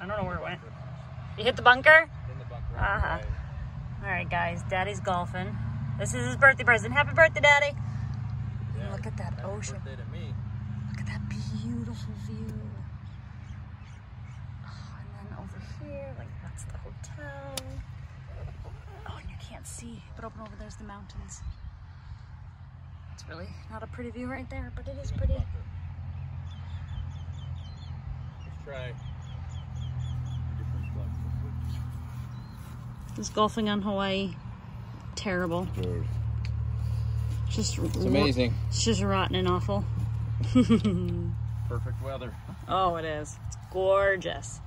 I don't know where it went. You hit the bunker? In the bunker. Uh-huh. All right, guys. Daddy's golfing. This is his birthday present. Happy birthday, Daddy. Yeah, look at that happy ocean. Birthday to me. Look at that beautiful view. Oh, and then over here, like that's the hotel. Oh, and you can't see, but over there's the mountains. It's really not a pretty view right there, but it is pretty. Let's try. This golfing on Hawaii, terrible. Dude. Just It's amazing. It's just rotten and awful. Perfect weather. Oh, it is. It's gorgeous.